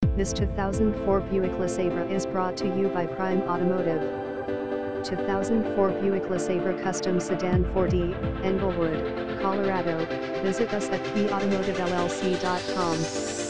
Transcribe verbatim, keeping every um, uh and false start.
This two thousand four Buick LeSabre is brought to you by Prime Automotive. two thousand four Buick LeSabre Custom Sedan four D, Englewood, Colorado. Visit us at p automotive l l c dot com.